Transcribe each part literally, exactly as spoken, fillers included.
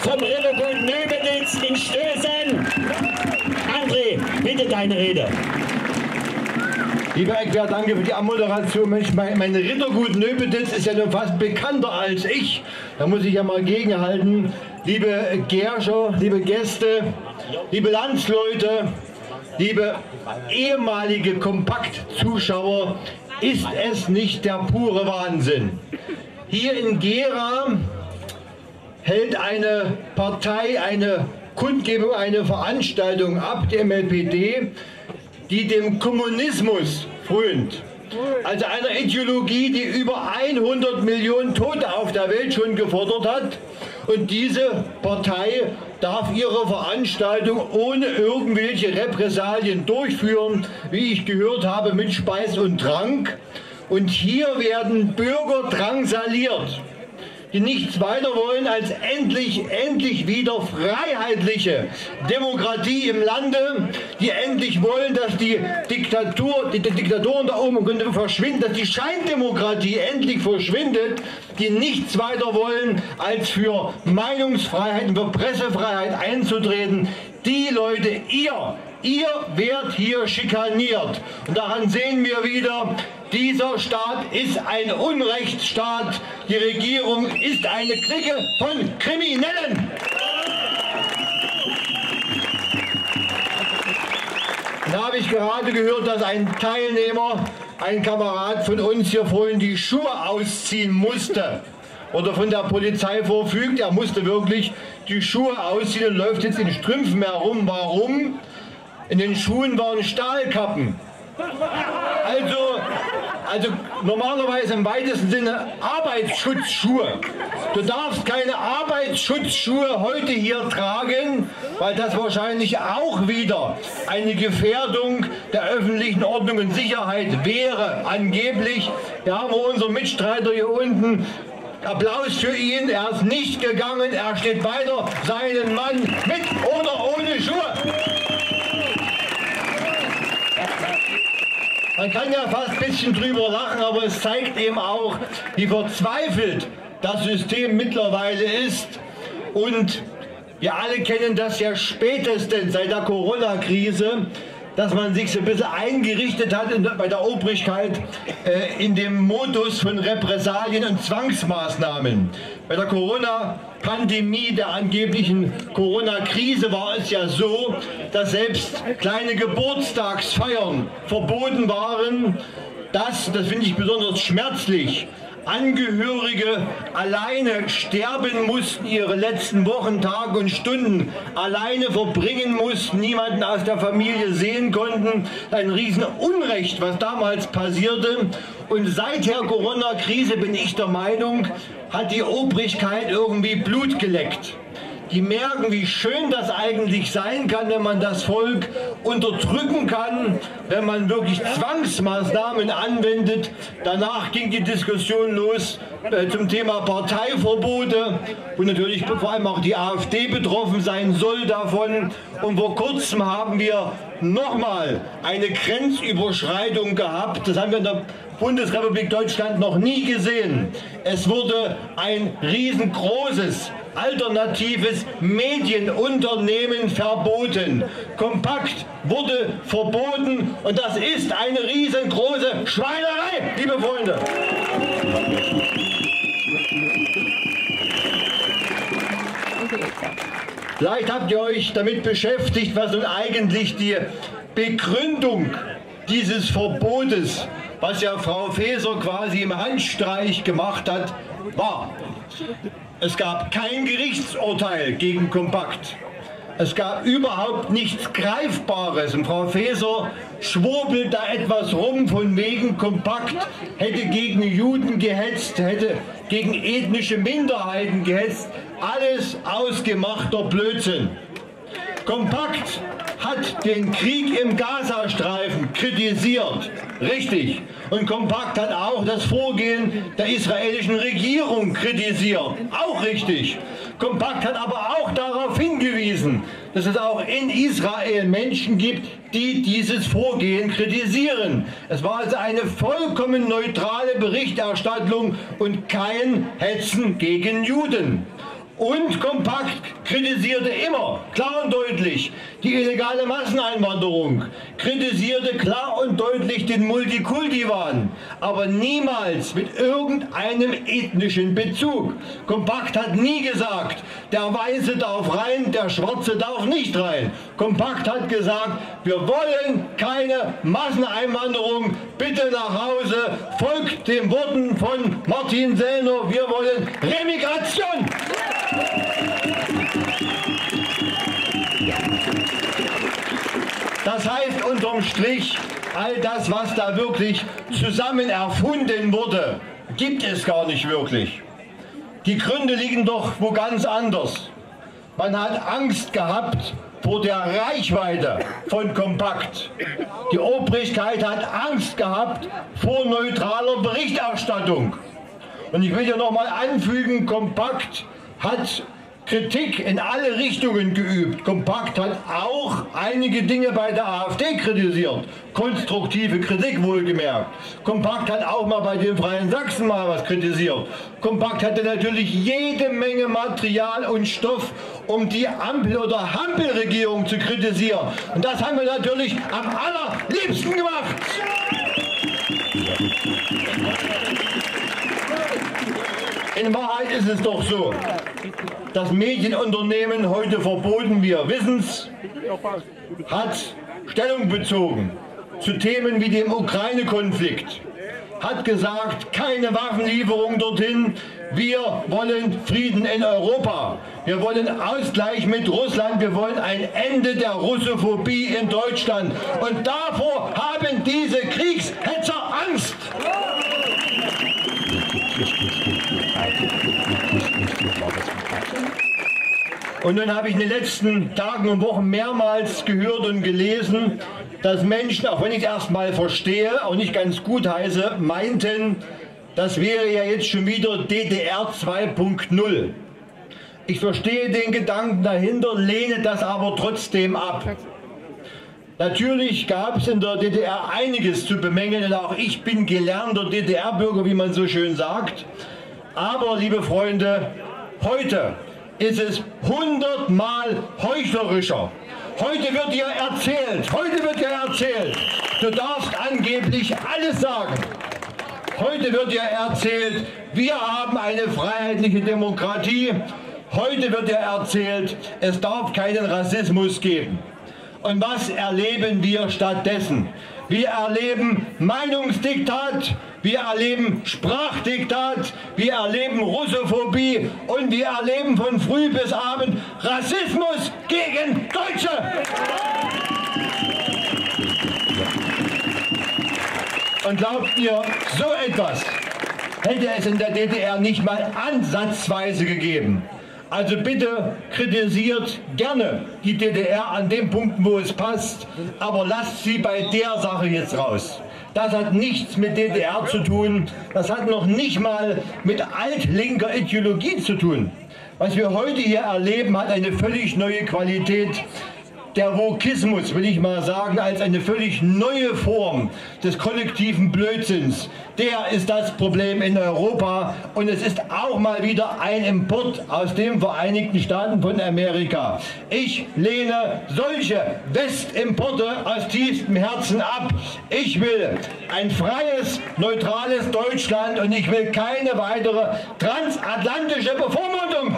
vom Rittergut Nöbeditz in Stößen. André, bitte deine Rede. Lieber Eckbert, danke für die Anmoderation. Mensch, mein, mein Rittergut Nöbeditz ist ja nun fast bekannter als ich. Da muss ich ja mal gegenhalten. Liebe Gerscher, liebe Gäste, liebe Landsleute, liebe ehemalige Kompakt-Zuschauer, ist es nicht der pure Wahnsinn? Hier in Gera hält eine Partei eine Kundgebung, eine Veranstaltung ab, die M L P D, die dem Kommunismus frönt. Also einer Ideologie, die über hundert Millionen Tote auf der Welt schon gefordert hat. Und diese Partei darf ihre Veranstaltung ohne irgendwelche Repressalien durchführen, wie ich gehört habe, mit Speis und Trank. Und hier werden Bürger drangsaliert, die nichts weiter wollen als endlich, endlich wieder freiheitliche Demokratie im Lande, die endlich wollen, dass die Diktatur, die, die Diktatoren da oben verschwinden, dass die Scheindemokratie endlich verschwindet, die nichts weiter wollen, als für Meinungsfreiheit und für Pressefreiheit einzutreten. Die Leute, ihr, ihr werdet hier schikaniert. Und daran sehen wir wieder, dieser Staat ist ein Unrechtsstaat. Die Regierung ist eine Clique von Kriminellen. Da habe ich gerade gehört, dass ein Teilnehmer, ein Kamerad von uns hier vorhin die Schuhe ausziehen musste. Oder von der Polizei verfügt, er musste wirklich die Schuhe ausziehen und läuft jetzt in Strümpfen herum. Warum? In den Schuhen waren Stahlkappen. Also, also normalerweise im weitesten Sinne Arbeitsschutzschuhe. Du darfst keine Arbeitsschutzschuhe heute hier tragen, weil das wahrscheinlich auch wieder eine Gefährdung der öffentlichen Ordnung und Sicherheit wäre. Angeblich, wir haben unseren Mitstreiter hier unten. Applaus für ihn, er ist nicht gegangen, er steht weiter seinen Mann mit oder ohne Schuhe. Man kann ja fast ein bisschen drüber lachen, aber es zeigt eben auch, wie verzweifelt das System mittlerweile ist. Und wir alle kennen das ja spätestens seit der Corona-Krise, dass man sich so ein bisschen eingerichtet hat in, bei der Obrigkeit äh, in dem Modus von Repressalien und Zwangsmaßnahmen. Bei der Corona-Pandemie, der angeblichen Corona-Krise, war es ja so, dass selbst kleine Geburtstagsfeiern verboten waren. Das, das finde ich besonders schmerzlich. Angehörige alleine sterben mussten, ihre letzten Wochen, Tage und Stunden alleine verbringen mussten, niemanden aus der Familie sehen konnten. Ein Riesenunrecht, was damals passierte. Und seit der Corona-Krise, bin ich der Meinung, hat die Obrigkeit irgendwie Blut geleckt. Die merken, wie schön das eigentlich sein kann, wenn man das Volk unterdrücken kann, wenn man wirklich Zwangsmaßnahmen anwendet. Danach ging die Diskussion los äh, zum Thema Parteiverbote, und natürlich vor allem auch die AfD betroffen sein soll davon. Und vor kurzem haben wir nochmal eine Grenzüberschreitung gehabt. Das haben wir in der Bundesrepublik Deutschland noch nie gesehen. Es wurde ein riesengroßes alternatives Medienunternehmen verboten. Kompakt wurde verboten, und das ist eine riesengroße Schweinerei, liebe Freunde. Vielleicht habt ihr euch damit beschäftigt, was nun eigentlich die Begründung dieses Verbotes, was ja Frau Faeser quasi im Handstreich gemacht hat, war. Es gab kein Gerichtsurteil gegen Kompakt. Es gab überhaupt nichts Greifbares. Und Frau Faeser schwurbelt da etwas rum, von wegen Kompakt hätte gegen Juden gehetzt, hätte gegen ethnische Minderheiten gehetzt. Alles ausgemachter Blödsinn. Kompakt hat den Krieg im Gazastreifen kritisiert. Richtig. Und Kompakt hat auch das Vorgehen der israelischen Regierung kritisiert. Auch richtig. Kompakt hat aber auch darauf hingewiesen, dass es auch in Israel Menschen gibt, die dieses Vorgehen kritisieren. Es war also eine vollkommen neutrale Berichterstattung und kein Hetzen gegen Juden. Und Kompakt kritisierte immer klar und deutlich die illegale Masseneinwanderung, kritisierte klar und deutlich den Multikulti-Wahn, aber niemals mit irgendeinem ethnischen Bezug. Kompakt hat nie gesagt, der Weiße darf rein, der Schwarze darf nicht rein. Kompakt hat gesagt, wir wollen keine Masseneinwanderung, bitte nach Hause, folgt den Worten von Martin Sellner, wir wollen Remigration. Das heißt unterm Strich, all das, was da wirklich zusammen erfunden wurde, gibt es gar nicht wirklich. Die Gründe liegen doch wo ganz anders. Man hat Angst gehabt vor der Reichweite von Kompakt. Die Obrigkeit hat Angst gehabt vor neutraler Berichterstattung. Und ich will hier nochmal anfügen, Kompakt hat Kritik in alle Richtungen geübt. Kompakt hat auch einige Dinge bei der AfD kritisiert. Konstruktive Kritik wohlgemerkt. Kompakt hat auch mal bei den Freien Sachsen mal was kritisiert. Kompakt hatte natürlich jede Menge Material und Stoff, um die Ampel- oder Hampelregierung zu kritisieren. Und das haben wir natürlich am allerliebsten gemacht. In Wahrheit ist es doch so, das Medienunternehmen, heute verboten, wir wissen es, hat Stellung bezogen zu Themen wie dem Ukraine-Konflikt, hat gesagt, keine Waffenlieferung dorthin, wir wollen Frieden in Europa, wir wollen Ausgleich mit Russland, wir wollen ein Ende der Russophobie in Deutschland. Und davor haben diese Kriegshetzer Angst. Und nun habe ich in den letzten Tagen und Wochen mehrmals gehört und gelesen, dass Menschen, auch wenn ich es erstmal verstehe, auch nicht ganz gut heiße, meinten, das wäre ja jetzt schon wieder D D R zwei punkt null. Ich verstehe den Gedanken dahinter, lehne das aber trotzdem ab. Natürlich gab es in der D D R einiges zu bemängeln, und auch ich bin gelernter D D R-Bürger, wie man so schön sagt. Aber, liebe Freunde, heute ist es hundertmal heuchlerischer. Heute wird dir erzählt, heute wird dir erzählt, du darfst angeblich alles sagen. Heute wird dir erzählt, wir haben eine freiheitliche Demokratie. Heute wird dir erzählt, es darf keinen Rassismus geben. Und was erleben wir stattdessen? Wir erleben Meinungsdiktat, wir erleben Sprachdiktat, wir erleben Russophobie und wir erleben von früh bis abend Rassismus gegen Deutsche. Und glaubt ihr, so etwas hätte es in der D D R nicht mal ansatzweise gegeben. Also bitte kritisiert gerne die D D R an den Punkten, wo es passt, aber lasst sie bei der Sache jetzt raus. Das hat nichts mit D D R zu tun, das hat noch nicht mal mit altlinker Ideologie zu tun. Was wir heute hier erleben, hat eine völlig neue Qualität. Der Wokismus, will ich mal sagen, als eine völlig neue Form des kollektiven Blödsinns, der ist das Problem in Europa, und es ist auch mal wieder ein Import aus den Vereinigten Staaten von Amerika. Ich lehne solche Westimporte aus tiefstem Herzen ab. Ich will ein freies, neutrales Deutschland, und ich will keine weitere transatlantische Bevormundung.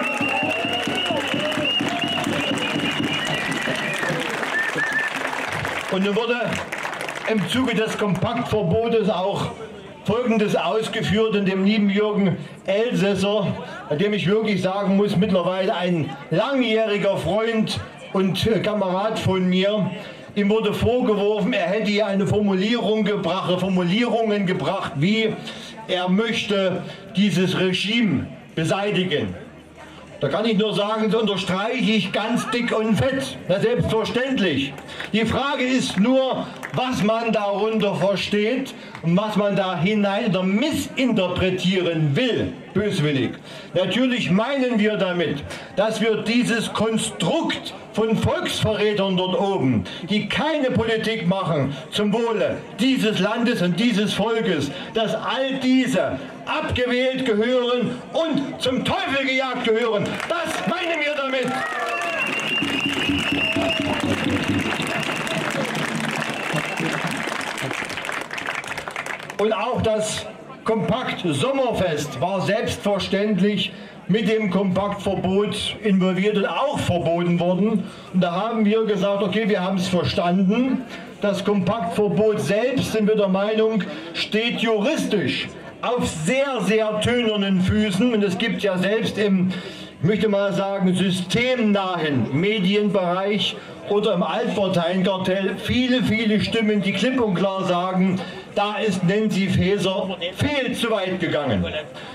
Und nun wurde im Zuge des Kompaktverbotes auch Folgendes ausgeführt in dem lieben Jürgen Elsässer, bei dem ich wirklich sagen muss, mittlerweile ein langjähriger Freund und Kamerad von mir. Ihm wurde vorgeworfen, er hätte hier eine Formulierung gebracht, Formulierungen gebracht, wie er möchte dieses Regime beseitigen. Da kann ich nur sagen, das unterstreiche ich ganz dick und fett. Na, selbstverständlich. Die Frage ist nur, was man darunter versteht und was man da hinein oder missinterpretieren will. böswillig. Natürlich meinen wir damit, dass wir dieses Konstrukt von Volksverrätern dort oben, die keine Politik machen zum Wohle dieses Landes und dieses Volkes, dass all diese abgewählt gehören und zum Teufel gejagt gehören. Das meinen wir damit. Und auch das Kompakt Sommerfest war selbstverständlich mit dem Kompaktverbot involviert und auch verboten worden. Und da haben wir gesagt, okay, wir haben es verstanden. Das Kompaktverbot selbst, sind wir der Meinung, steht juristisch auf sehr, sehr tönernen Füßen. Und es gibt ja selbst im, ich möchte mal sagen, systemnahen Medienbereich oder im Altparteienkartell viele, viele Stimmen, die klipp und klar sagen, da ist Nancy Faeser viel zu weit gegangen.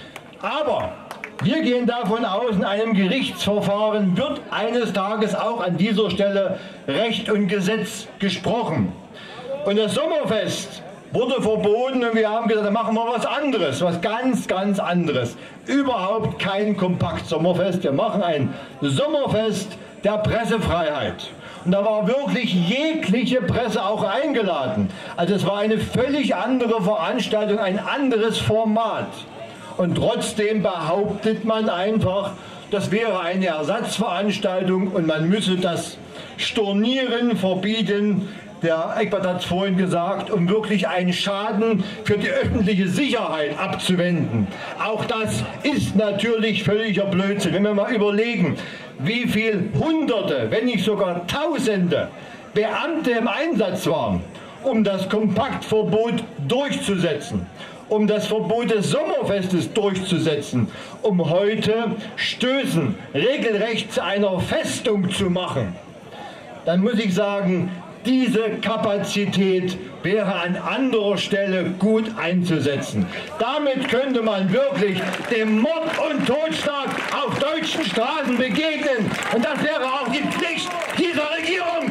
Aber wir gehen davon aus, in einem Gerichtsverfahren wird eines Tages auch an dieser Stelle Recht und Gesetz gesprochen. Und das Sommerfest wurde verboten und wir haben gesagt, dann machen wir was anderes, was ganz, ganz anderes. Überhaupt kein Kompakt-Sommerfest, wir machen ein Sommerfest der Pressefreiheit. Und da war wirklich jegliche Presse auch eingeladen. Also es war eine völlig andere Veranstaltung, ein anderes Format. Und trotzdem behauptet man einfach, das wäre eine Ersatzveranstaltung und man müsse das Stornieren verbieten. Der Eckbert hat es vorhin gesagt, um wirklich einen Schaden für die öffentliche Sicherheit abzuwenden. Auch das ist natürlich völliger Blödsinn. Wenn wir mal überlegen, wie viele Hunderte, wenn nicht sogar Tausende Beamte im Einsatz waren, um das Kompaktverbot durchzusetzen, um das Verbot des Sommerfestes durchzusetzen, um heute Stößen regelrecht zu einer Festung zu machen, dann muss ich sagen, diese Kapazität wäre an anderer Stelle gut einzusetzen. Damit könnte man wirklich dem Mord und Totschlag auf deutschen Straßen begegnen. Und das wäre auch die Pflicht dieser Regierung.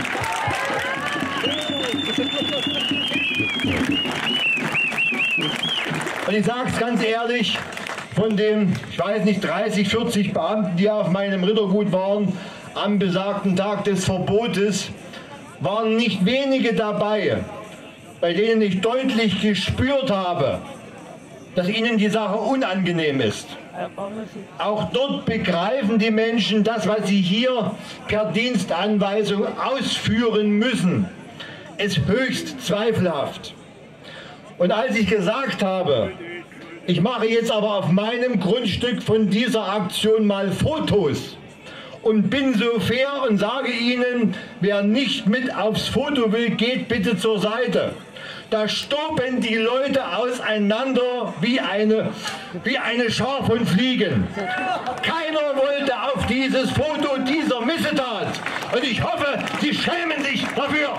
Und ich sage es ganz ehrlich, von den, ich weiß nicht, dreißig, vierzig Beamten, die auf meinem Rittergut waren, am besagten Tag des Verbotes, waren nicht wenige dabei, bei denen ich deutlich gespürt habe, dass ihnen die Sache unangenehm ist. Auch dort begreifen die Menschen, das, was sie hier per Dienstanweisung ausführen müssen, ist höchst zweifelhaft. Und als ich gesagt habe, ich mache jetzt aber auf meinem Grundstück von dieser Aktion mal Fotos, und bin so fair und sage Ihnen, wer nicht mit aufs Foto will, geht bitte zur Seite. Da stoben die Leute auseinander wie eine, wie eine Schar von Fliegen. Keiner wollte auf dieses Foto dieser Missetat. Und ich hoffe, Sie schämen sich dafür.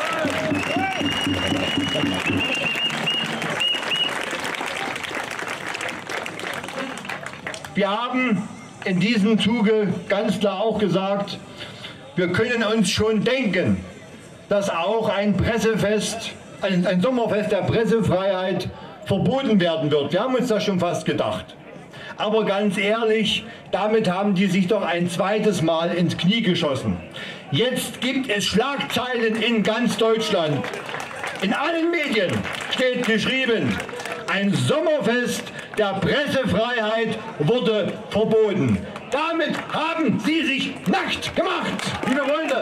Wir haben in diesem Zuge ganz klar auch gesagt, wir können uns schon denken, dass auch ein Pressefest, ein, ein Sommerfest der Pressefreiheit verboten werden wird. Wir haben uns das schon fast gedacht. Aber ganz ehrlich, damit haben die sich doch ein zweites Mal ins Knie geschossen. Jetzt gibt es Schlagzeilen in ganz Deutschland. In allen Medien steht geschrieben, ein Sommerfest der Pressefreiheit wurde verboten. Damit haben sie sich nackt gemacht, liebe Freunde.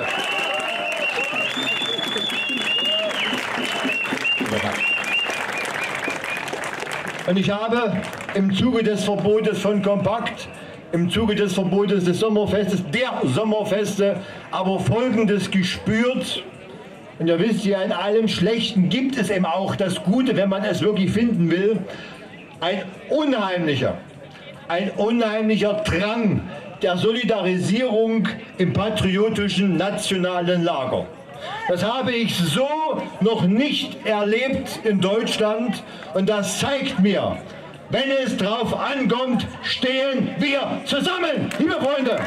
Und ich habe im Zuge des Verbotes von Kompakt, im Zuge des Verbotes des Sommerfestes, der Sommerfeste, aber Folgendes gespürt. Und ihr wisst ja, in allem Schlechten gibt es eben auch das Gute, wenn man es wirklich finden will. Ein unheimlicher, ein unheimlicher Drang der Solidarisierung im patriotischen nationalen Lager. Das habe ich so noch nicht erlebt in Deutschland und das zeigt mir, wenn es drauf ankommt, stehen wir zusammen, liebe Freunde.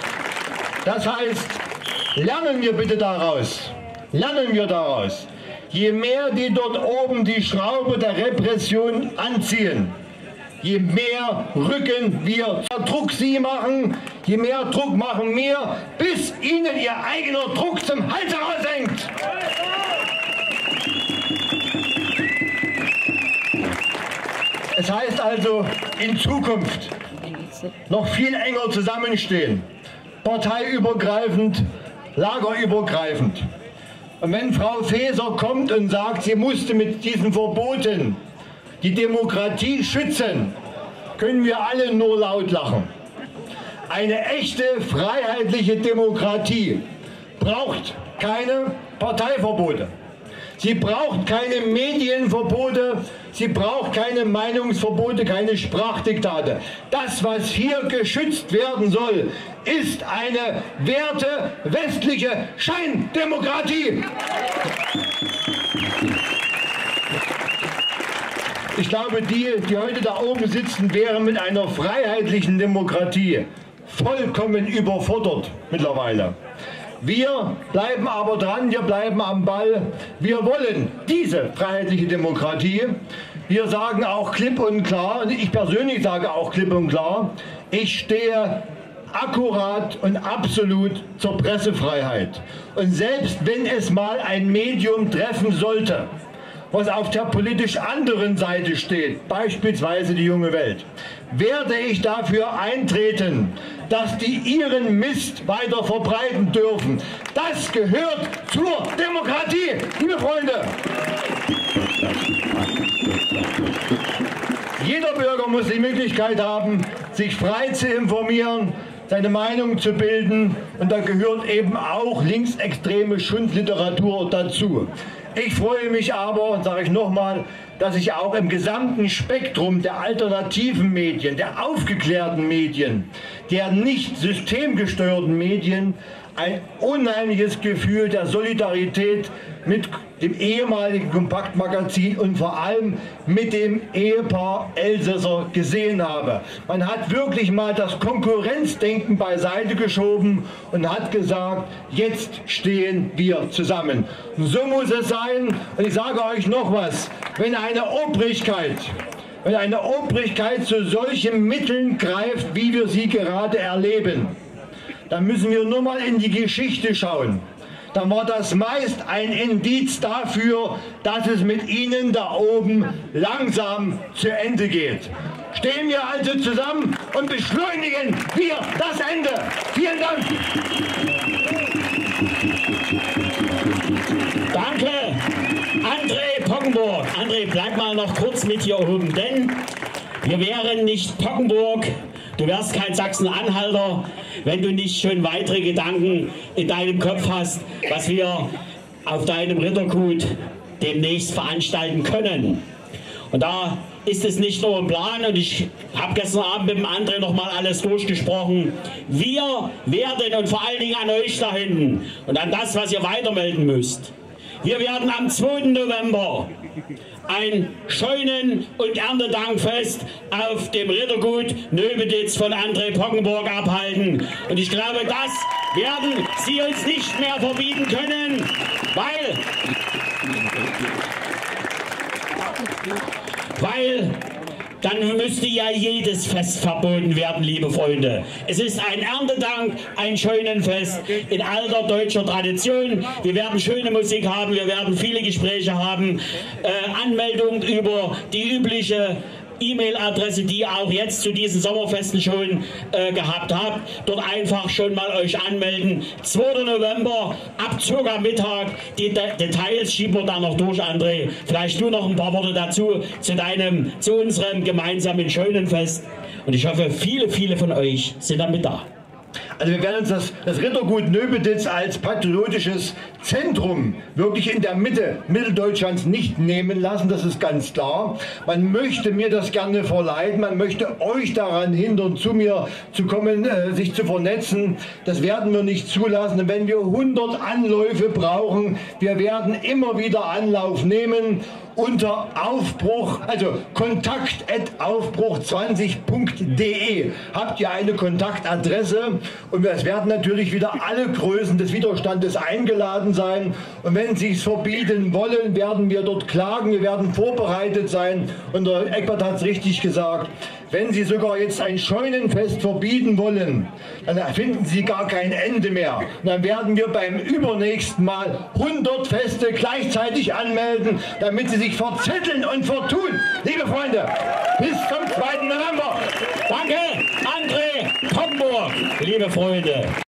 Das heißt, lernen wir bitte daraus, lernen wir daraus, je mehr die dort oben die Schraube der Repression anziehen, je mehr rücken wir, Druck sie machen, je mehr Druck machen wir, bis ihnen ihr eigener Druck zum Hals heraushängt. Es heißt also in Zukunft noch viel enger zusammenstehen, parteiübergreifend, lagerübergreifend. Und wenn Frau Faeser kommt und sagt, sie musste mit diesen Verboten die Demokratie schützen, können wir alle nur laut lachen. Eine echte freiheitliche Demokratie braucht keine Parteiverbote. Sie braucht keine Medienverbote, sie braucht keine Meinungsverbote, keine Sprachdiktate. Das, was hier geschützt werden soll, ist eine werte westliche Scheindemokratie. Ich glaube, die, die heute da oben sitzen, wären mit einer freiheitlichen Demokratie vollkommen überfordert mittlerweile. Wir bleiben aber dran, wir bleiben am Ball. Wir wollen diese freiheitliche Demokratie. Wir sagen auch klipp und klar, und ich persönlich sage auch klipp und klar, ich stehe akkurat und absolut zur Pressefreiheit. Und selbst wenn es mal ein Medium treffen sollte, was auf der politisch anderen Seite steht, beispielsweise die Junge Welt, werde ich dafür eintreten, dass die ihren Mist weiter verbreiten dürfen. Das gehört zur Demokratie, liebe Freunde. Jeder Bürger muss die Möglichkeit haben, sich frei zu informieren, seine Meinung zu bilden, und da gehört eben auch linksextreme Schundliteratur dazu. Ich freue mich aber, sage ich nochmal, dass ich auch im gesamten Spektrum der alternativen Medien, der aufgeklärten Medien, der nicht systemgesteuerten Medien ein unheimliches Gefühl der Solidarität mit dem ehemaligen Kompaktmagazin und vor allem mit dem Ehepaar Elsässer gesehen habe. Man hat wirklich mal das Konkurrenzdenken beiseite geschoben und hat gesagt, jetzt stehen wir zusammen. Und so muss es sein. Und ich sage euch noch was, wenn eine Obrigkeit, wenn eine Obrigkeit zu solchen Mitteln greift, wie wir sie gerade erleben, dann müssen wir nur mal in die Geschichte schauen. Dann war das meist ein Indiz dafür, dass es mit Ihnen da oben langsam zu Ende geht. Stehen wir also zusammen und beschleunigen wir das Ende. Vielen Dank. Danke, André Poggenburg. André, bleib mal noch kurz mit hier oben, denn wir wären nicht Poggenburg, du wärst kein Sachsen-Anhalter, wenn du nicht schon weitere Gedanken in deinem Kopf hast, was wir auf deinem Rittergut demnächst veranstalten können. Und da ist es nicht nur ein Plan, und ich habe gestern Abend mit dem André noch mal alles durchgesprochen. Wir werden, und vor allen Dingen an euch da hinten und an das, was ihr weitermelden müsst, wir werden am zweiten November ein Scheunen- und Erntedankfest auf dem Rittergut Nöbeditz von André Poggenburg abhalten. Und ich glaube, das werden Sie uns nicht mehr verbieten können, weil, weil dann müsste ja jedes Fest verboten werden, liebe Freunde. Es ist ein Erntedank, ein Scheunenfest in alter deutscher Tradition. Wir werden schöne Musik haben, wir werden viele Gespräche haben, äh, Anmeldungen über die übliche E-Mail-Adresse, die ihr auch jetzt zu diesen Sommerfesten schon äh, gehabt habt. Dort einfach schon mal euch anmelden. zweiter November, ab circa Mittag. Die De Details schieben wir da noch durch, André. Vielleicht du noch ein paar Worte dazu, zu deinem, zu unserem gemeinsamen Scheunenfest. Und ich hoffe, viele, viele von euch sind dann mit da. Also wir werden uns das, das Rittergut Nöbeditz als patriotisches Zentrum wirklich in der Mitte Mitteldeutschlands nicht nehmen lassen, das ist ganz klar. Man möchte mir das gerne verleiden, man möchte euch daran hindern, zu mir zu kommen, äh, sich zu vernetzen. Das werden wir nicht zulassen. Und wenn wir hundert Anläufe brauchen, wir werden immer wieder Anlauf nehmen. Unter Aufbruch, also kontakt at aufbruch zwanzig punkt de habt ihr eine Kontaktadresse, und es werden natürlich wieder alle Größen des Widerstandes eingeladen verboten sein. Und wenn Sie es verbieten wollen, werden wir dort klagen. Wir werden vorbereitet sein. Und der Eckbert hat es richtig gesagt. Wenn Sie sogar jetzt ein Scheunenfest verbieten wollen, dann finden Sie gar kein Ende mehr. Und dann werden wir beim übernächsten Mal hundert Feste gleichzeitig anmelden, damit Sie sich verzetteln und vertun. Liebe Freunde, bis zum zweiten November. Danke, André Poggenburg, liebe Freunde.